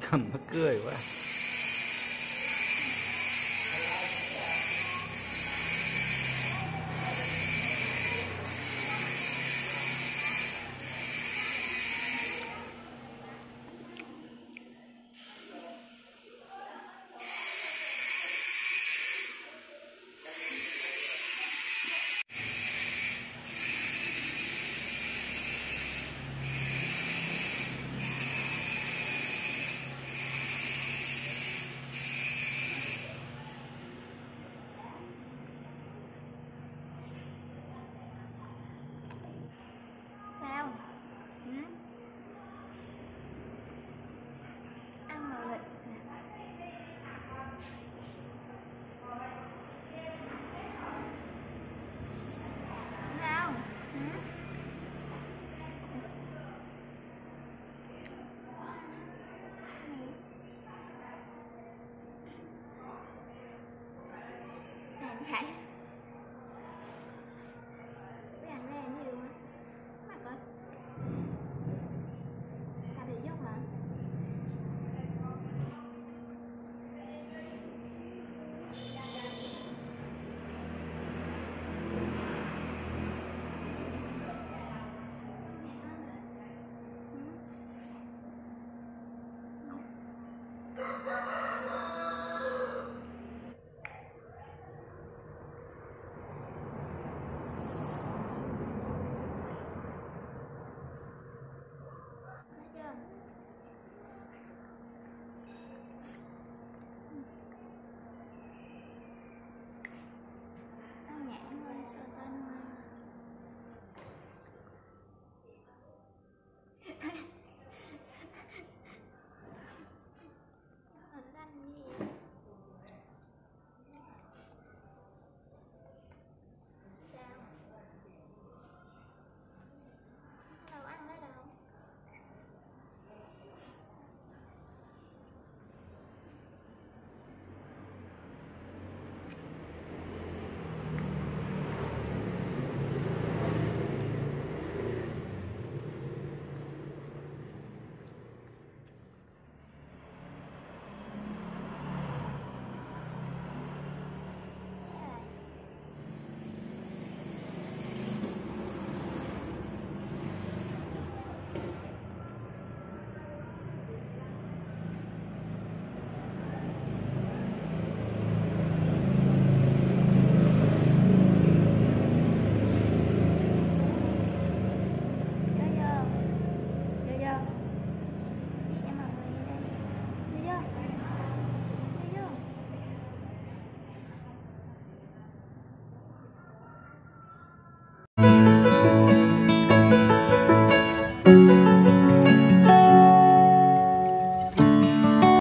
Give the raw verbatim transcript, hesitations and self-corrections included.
Mắc cười quá. Sao? Ừ? Ăn màu lịch nè. Sao? Ừ? Làm vậy? Cái anh làm gì luôn á? Mà coi. Sao bị dốc hả? Ăn nhẹ thôi, sợ sao thôi. Hình xanh gì vậy? Sao? Đâu ăn đấy đâu. Sao rồi?